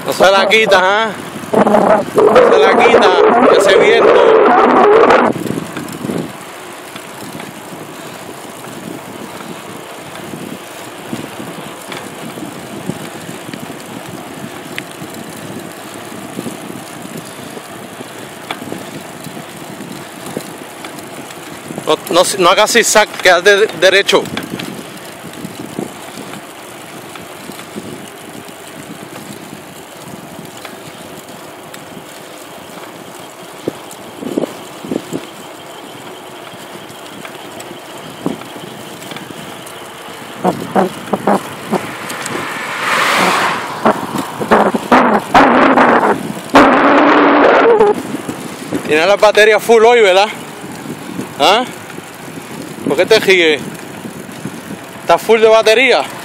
No se la quita, ¿ah? No se la quita ese viento. No hagas zigzag, quédate derecho. Tienes las baterías full hoy, ¿verdad? ¿Ah? ¿Por qué te ríes? ¿Estás full de batería?